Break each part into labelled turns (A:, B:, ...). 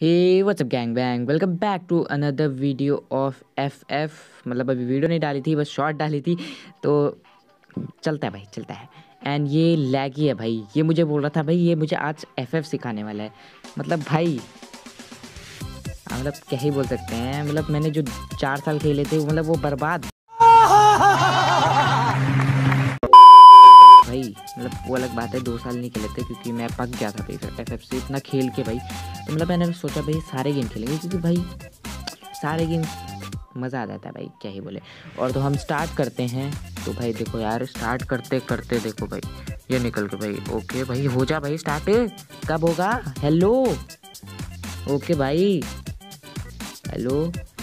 A: Hey what's up gang bang, welcome back to another video of F. मतलब अभी video नहीं डाली थी, बस शॉर्ट डाली थी। तो चलता है भाई, चलता है। एंड ये लैगी है भाई, ये मुझे बोल रहा था भाई, ये मुझे आज एफ सिखाने वाला है। मतलब भाई मतलब क्या ही बोल सकते हैं, मतलब मैंने जो 4 साल खेले थे मतलब वो बर्बाद भाई। मतलब वो अलग बात है, 2 साल नहीं खेले थे क्योंकि मैं पक गया था भाई एफ से इतना खेल के भाई। तो मतलब मैंने सोचा भाई सारे गेम खेलेंगे क्योंकि भाई सारे गेम मज़ा आ जाता है भाई, क्या ही बोले। और तो हम स्टार्ट करते हैं। तो भाई देखो यार, स्टार्ट करते करते देखो भाई ये निकल के भाई। ओके भाई हो जा भाई स्टार्ट, कब होगा? हेलो ओके भाई, हेलो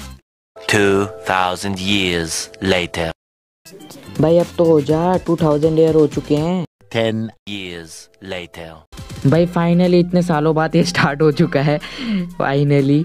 B: 2000 years later.
A: भाई अब तो हो जा, 2000 ईयर हो चुके हैं।
B: 10 years later.
A: भाई फाइनली इतने सालों बाद ये स्टार्ट हो चुका है फाइनली।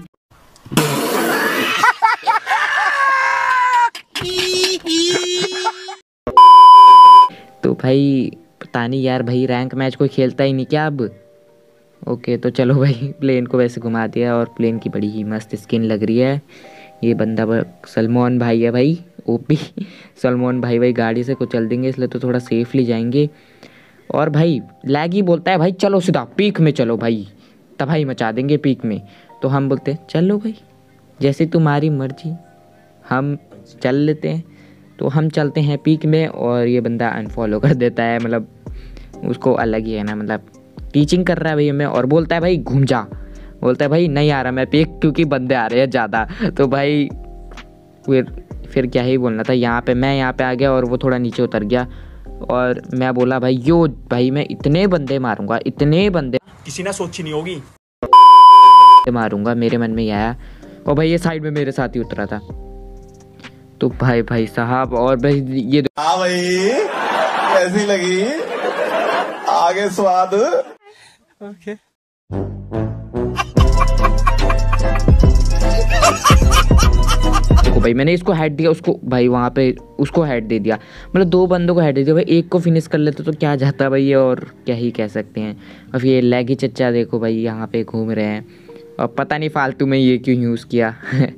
A: तो भाई पता नहीं यार, भाई रैंक मैच कोई खेलता ही नहीं क्या अब? ओके तो चलो भाई, प्लेन को वैसे घुमा दिया और प्लेन की बड़ी ही मस्त स्किन लग रही है। ये बंदा सलमान भाई है भाई, ओपी सलमान भाई गाड़ी से को चल देंगे इसलिए तो थोड़ा सेफली जाएंगे। और भाई लैगी बोलता है भाई चलो सीधा पीक में चलो भाई, तबाही मचा देंगे पीक में। तो हम बोलते हैं चलो भाई जैसे तुम्हारी मर्जी, हम चल लेते हैं। तो हम चलते हैं पीक में और ये बंदा अनफॉलो कर देता है। मतलब उसको अलग ही है ना, मतलब टीचिंग कर रहा है भाई हमें और बोलता है भाई घूम जा। बोलता है भाई नहीं आ रहा मैं पीक क्योंकि बंदे आ रहे हैं ज़्यादा। तो भाई फिर क्या ही बोलना था। मैं यहाँ पे आ गया और वो थोड़ा नीचे उतर गया और मैं बोला भाई यो भाई मैं इतने बंदे मारूंगा, इतने बंदे
C: किसी ने सोची नहीं होगी
A: मारूंगा, मेरे मन में ही आया। और भाई ये साइड में मेरे साथ ही उतरा था। तो भाई साहब और भाई ये
D: हाँ भाई कैसी लगी आगे स्वाद?
C: ओके
A: देखो भाई मैंने इसको हेड दिया, उसको भाई वहाँ पे उसको हेड दे दिया। मतलब 2 बंदों को हेड दे दिया भाई, एक को फिनिश कर लेते तो क्या जाता भाई, और क्या ही कह सकते हैं। अब ये लैगी चच्चा देखो भाई यहाँ पे घूम रहे हैं और पता नहीं फालतू में ये क्यों यूज़ किया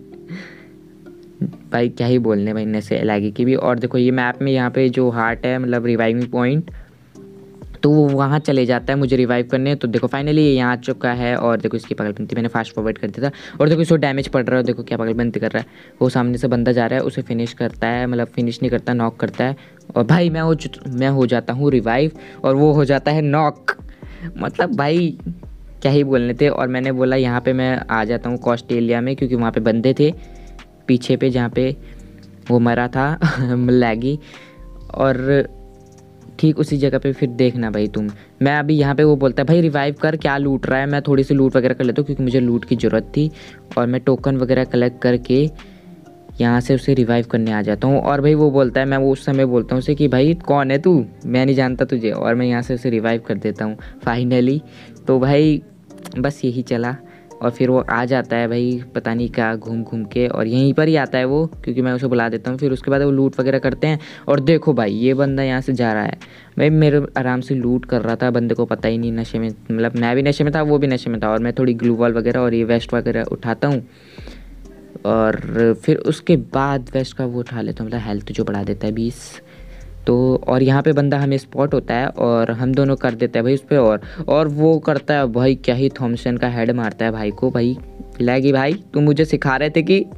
A: भाई क्या ही बोलने भाई नशे लैगी की भी। और देखो ये मैप में यहाँ पे जो हार्ट है मतलब रिवाइविंग पॉइंट, तो वो वहाँ चले जाता है मुझे रिवाइव करने। तो देखो फाइनली ये यहाँ आ चुका है और देखो इसकी पागलपंती मैंने फास्ट फॉरवर्ड कर दिया था। और देखो इसको डैमेज पड़ रहा है, देखो क्या पागलपंती कर रहा है। वो सामने से बंदा जा रहा है, उसे फिनिश करता है, मतलब फिनिश नहीं करता, नॉक करता है। और भाई मैं हो जाता हूँ रिवाइव और वो हो जाता है नॉक। मतलब भाई क्या ही बोलने थे। और मैंने बोला यहाँ पर मैं आ जाता हूँ ऑस्ट्रेलिया में क्योंकि वहाँ पर बंदे थे पीछे पे जहाँ पे वो मरा था लैगी। और ठीक उसी जगह पे फिर देखना भाई तुम, मैं अभी यहाँ पे वो बोलता है भाई रिवाइव कर, क्या लूट रहा है। मैं थोड़ी सी लूट वगैरह कर लेता हूँ क्योंकि मुझे लूट की ज़रूरत थी। और मैं टोकन वगैरह कलेक्ट करके यहाँ से उसे रिवाइव करने आ जाता हूँ। और भाई वो बोलता है, मैं वो उस समय बोलता हूँ उसे कि भाई कौन है तू, मैं नहीं जानता तुझे। और मैं यहाँ से उसे रिवाइव कर देता हूँ फाइनली। तो भाई बस यही चला और फिर वो आ जाता है भाई पता नहीं क्या घूम घूम के, और यहीं पर ही आता है वो क्योंकि मैं उसे बुला देता हूँ। फिर उसके बाद वो लूट वगैरह करते हैं। और देखो भाई ये बंदा यहाँ से जा रहा है, भाई मेरे आराम से लूट कर रहा था, बंदे को पता ही नहीं नशे में, मतलब मैं भी नशे में था वो भी नशे में था। और मैं थोड़ी ग्लू वॉल वगैरह और ये वेस्ट वगैरह उठाता हूँ और फिर उसके बाद वेस्ट का वो उठा लेता हूँ, मतलब हेल्थ जो बढ़ा देता है 20। तो और यहाँ पे बंदा हमें स्पॉट होता है और हम दोनों कर देते हैं भाई उस पर। और वो करता है भाई क्या ही थॉमसन का हेड मारता है भाई को। भाई लैगी भाई तुम मुझे सिखा रहे थे कि
D: ये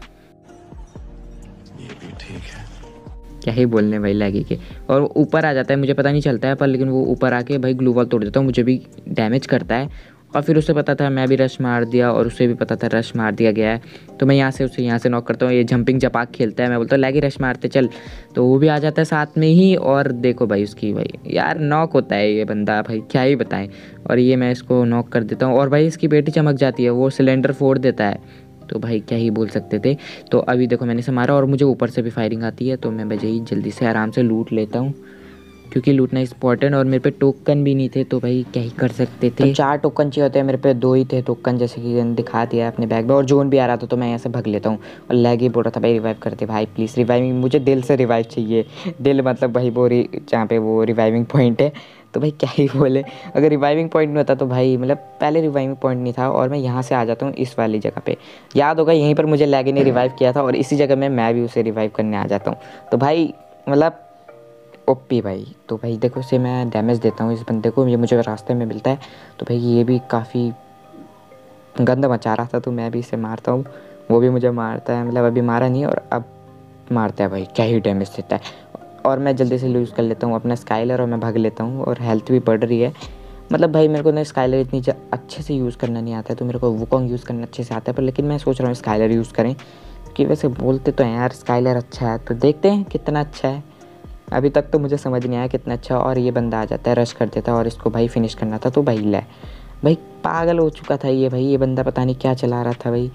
D: भी ठीक है,
A: क्या ही बोलने भाई लैगी के। और ऊपर आ जाता है, मुझे पता नहीं चलता है पर लेकिन वो ऊपर आके भाई ग्लू वॉल तोड़ देता हूँ, मुझे भी डैमेज करता है। और फिर उसे पता था मैं भी रश मार दिया और उसे भी पता था रश मार दिया गया है। तो मैं यहाँ से नॉक करता हूँ। ये जंपिंग जपाक खेलता है, मैं बोलता हूँ लैगी रश मारते चल, तो वो भी आ जाता है साथ में ही। और देखो भाई उसकी भाई यार नॉक होता है ये बंदा, भाई क्या ही बताएं। और ये मैं इसको नॉक कर देता हूँ और भाई इसकी पेटी चमक जाती है, वो सिलेंडर फोड़ देता है। तो भाई क्या ही बोल सकते थे। तो अभी देखो मैंने इसे मारा और मुझे ऊपर से भी फायरिंग आती है, तो मैं भाई जल्दी से आराम से लूट लेता हूँ क्योंकि लूटना इंपॉर्टेंट। और मेरे पे टोकन भी नहीं थे तो भाई क्या ही कर सकते थे। तो 4 टोकन चाहिए होते हैं, मेरे पे 2 ही थे टोकन जैसे कि दिखा दिया अपने बैग में। और जोन भी आ रहा था तो मैं यहाँ से भाग लेता हूँ। और लैगी बोल रहा था भाई रिवाइव करते भाई प्लीज़, रिवाइविंग मुझे दिल से रिवाइव चाहिए। दिल मतलब भाई वो जहाँ पे वो रिवाइविंग पॉइंट है। तो भाई क्या ही बोले, अगर रिवाइविंग पॉइंट नहीं होता तो भाई मतलब पहले रिवाइविंग पॉइंट नहीं था और मैं यहाँ से आ जाता हूँ इस वाली जगह पे। याद होगा यहीं पर मुझे लैगी ने रिवाइव किया था और इसी जगह में मैं भी उसे रिवाइव करने आ जाता हूँ। तो भाई मतलब ओपी भाई। तो भाई देखो इसे मैं डैमेज देता हूँ इस बंदे को, ये मुझे रास्ते में मिलता है। तो भाई ये भी काफ़ी गंद मचा रहा था तो मैं भी इसे मारता हूँ, वो भी मुझे मारता है, मतलब अभी मारा नहीं और अब मारता है। भाई क्या ही डैमेज देता है। और मैं जल्दी से लूज़ कर लेता हूँ अपना स्काइलर और मैं भाग लेता हूँ और हेल्थ भी बढ़ रही है। मतलब भाई मेरे को ना स्काइलर इतनी अच्छे से यूज़ करना नहीं आता है, तो मेरे को वुकोंग यूज़ करना अच्छे से आता है, पर लेकिन मैं सोच रहा हूँ स्काइलर यूज़ करें कि वैसे बोलते तो हैं यार स्काइलर अच्छा है, तो देखते हैं कितना अच्छा है। अभी तक तो मुझे समझ नहीं आया कितना अच्छा। और ये बंदा आ जाता है, रश कर देता है और इसको भाई फिनिश करना था। तो भाई ले भाई पागल हो चुका था ये भाई, ये बंदा पता नहीं क्या चला रहा था भाई,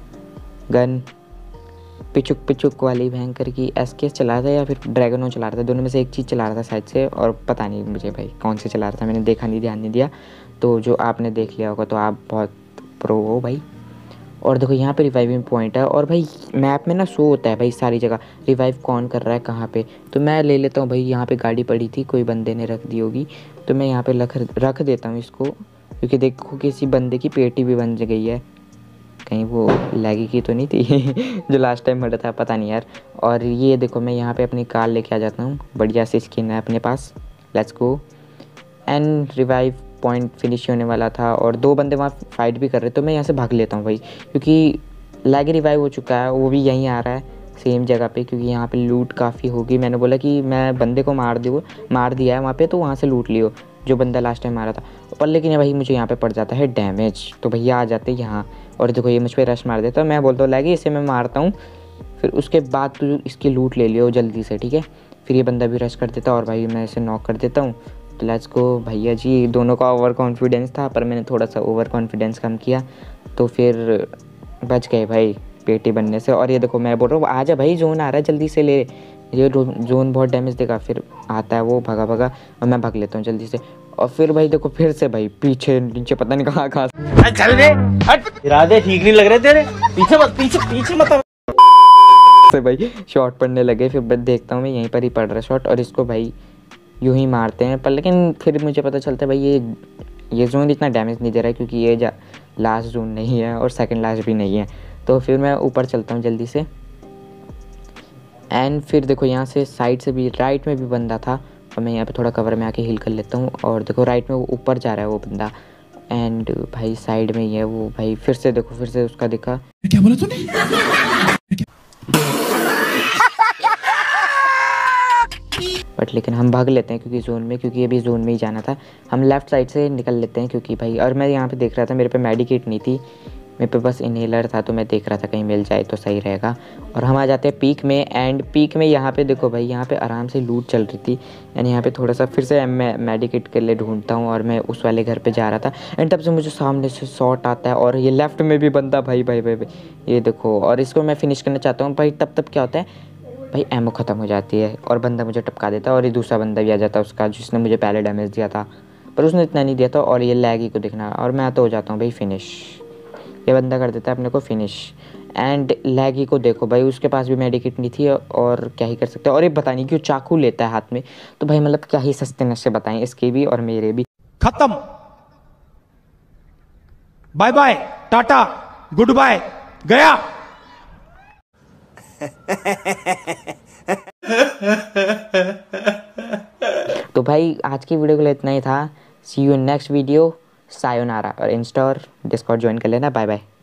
A: गन पिचुक पिचुक वाली भयंकर की एसकेएस चला रहा था या फिर ड्रैगनो चला रहा था, दोनों में से एक चीज़ चला रहा था शायद से, और पता नहीं मुझे भाई कौन से चला रहा था, मैंने देखा नहीं, ध्यान नहीं दिया। तो जो आपने देख लिया होगा तो आप बहुत प्रो हो भाई। और देखो यहाँ पे रिवाइविंग पॉइंट है और भाई मैप में ना शो होता है भाई सारी जगह रिवाइव कौन कर रहा है कहाँ पे। तो मैं ले लेता हूँ भाई, यहाँ पे गाड़ी पड़ी थी कोई बंदे ने रख दी होगी, तो मैं यहाँ पे रख देता हूँ इसको, क्योंकि देखो किसी बंदे की पेटी भी बन गई है, कहीं वो लैगी की तो नहीं थी जो लास्ट टाइम मरा था, पता नहीं यार। और ये देखो मैं यहाँ पे अपनी कार लेके आ जाता हूँ, बढ़िया से स्किन है अपने पास, let's go. And revive point finish होने वाला था और 2 बंदे वहाँ फाइट भी कर रहे, तो मैं यहाँ से भाग लेता हूँ भाई, क्योंकि लैगी रिवाइव हो चुका है, वो भी यहीं आ रहा है सेम जगह पे, क्योंकि यहाँ पे लूट काफ़ी होगी। मैंने बोला कि मैं बंदे को मार दिया है वहाँ पे, तो वहाँ से लूट लियो जो बंदा लास्ट टाइम मारा था। पर लेकिन भाई मुझे यहाँ पे पड़ जाता है डैमेज, तो भैया आ जाते यहाँ और देखो ये मुझ पर रश मार देता है। मैं बोलता हूँ लैगी इसे मैं मारता हूँ, फिर उसके बाद तू इसकी लूट ले लियो जल्दी से, ठीक है। फिर ये बंदा भी रश कर देता और भाई मैं इसे नॉक कर देता हूँ। तो लेट्स गो भैया जी, दोनों का ओवर कॉन्फिडेंस था पर मैंने थोड़ा सा ओवर कॉन्फिडेंस कम किया, तो फिर बच गए भाई पेटी बनने से। और ये देखो मैं बोल रहा हूँ आजा भाई, जोन आ रहा है जल्दी से ले, ये जोन बहुत डैमेज देगा। फिर आता है वो भगा और मैं भाग लेता हूँ जल्दी से। और फिर भाई देखो फिर से भाई पीछे नीचे पता नहीं कहाँ
C: चल रे हट, इरादे ठीक नहीं लग रहे तेरे, पीछे मत
A: से भाई शॉट पड़ने लगे। फिर देखता हूँ मैं यहीं पर ही पड़ रहा है शॉट और इसको भाई यूं ही मारते हैं, पर लेकिन फिर मुझे पता चलता है भाई ये जोन इतना डैमेज नहीं दे रहा है, क्योंकि ये लास्ट जोन नहीं है और सेकंड लास्ट भी नहीं है। तो फिर मैं ऊपर चलता हूँ जल्दी से। एंड फिर देखो यहाँ से साइड से भी राइट में भी बंदा था और मैं यहाँ पे थोड़ा कवर में आके हील कर लेता हूँ। और देखो राइट में वो ऊपर जा रहा है वो बंदा, एंड भाई साइड में ही है वो भाई। फिर से देखो फिर से उसका दिखा,
E: क्या बोला तूने?
A: बट लेकिन हम भाग लेते हैं क्योंकि अभी जोन में ही जाना था। हम लेफ़्ट साइड से निकल लेते हैं क्योंकि भाई, और मैं यहाँ पे देख रहा था मेरे पे मेडिकेट नहीं थी, मेरे पे बस इनहेलर था, तो मैं देख रहा था कहीं मिल जाए तो सही रहेगा। और हम आ जाते हैं पीक में, एंड पीक में यहाँ पे देखो भाई यहाँ पे आराम से लूट चल रही थी। एंड यहाँ पे थोड़ा सा फिर से मैं मेडिकेट के लिए ढूंढता हूँ और मैं उस वाले घर पे जा रहा था। एंड तब से मुझे सामने से शॉट आता है और ये लेफ़्ट में भी बंदा भाई ये देखो, और इसको मैं फिनिश करना चाहता हूँ भाई। तब क्या होता है भाई, एमो ख़त्म हो जाती है और बंदा मुझे टपका देता है और ये दूसरा बंदा भी आ जाता है उसका, जिसने मुझे पहले डैमेज दिया था पर उसने इतना नहीं दिया था। और ये लैगी को देखना, और मैं तो हो जाता हूँ भाई फिनिश, ये बंदा कर देता है अपने को फिनिश। एंड लैगी को देखो भाई, उसके पास भी मेडिकेट नहीं थी और क्या ही कर सकते हैं। और ये पता नहीं क्यों चाकू लेता है हाथ में, तो भाई मतलब क्या ही सस्ते नशे बताएं इसके भी और मेरे भी।
E: खत्म, bye bye, tata, goodbye, गया।
A: तो भाई आज की वीडियो के लिए इतना ही था। See you in next video, सायोनारा। और इंस्टा और डिस्कॉर्ड ज्वाइन कर लेना। Bye bye.